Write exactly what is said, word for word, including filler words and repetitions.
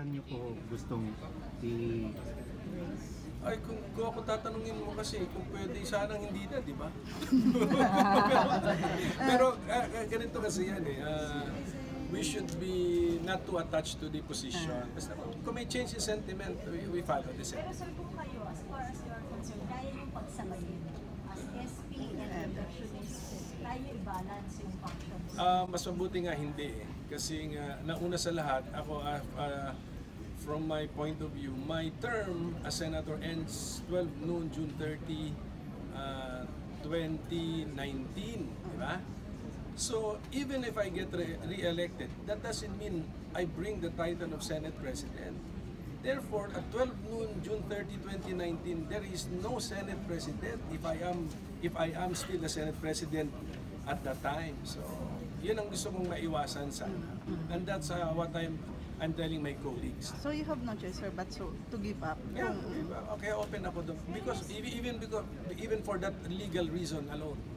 saan niyo po gustong i... Ay, kung, kung ako tatanungin mo kasi, kung pwede, sanang hindi na, di ba? Pero uh, ganito kasi yan eh. Uh, we should be not too attached to the position. Basta kung may change in sentiment, we, we follow the Pero sentiment. sir, kung kayo, as far as you're concerned, kaya yung pagsabayin as S P and electionist, kaya i-balance yung functions? Uh, mas mabuti nga hindi eh. Kasi nga, nauna sa lahat, ako, uh, uh, from my point of view, my term as senator ends twelve noon, June thirtieth, uh, twenty nineteen, di ba? So, even if I get re- re-elected, that doesn't mean I bring the title of Senate President. Therefore, at twelve noon, June thirtieth, twenty nineteen, there is no Senate President if I am if I am still the Senate President at that time. So, yun ang gusto kong maiwasan sana. And that's uh, what I'm I'm telling my colleagues. So you have no choice, sir, but so to give up? Yeah, okay, open ako doon. Because even even because even for that legal reason alone,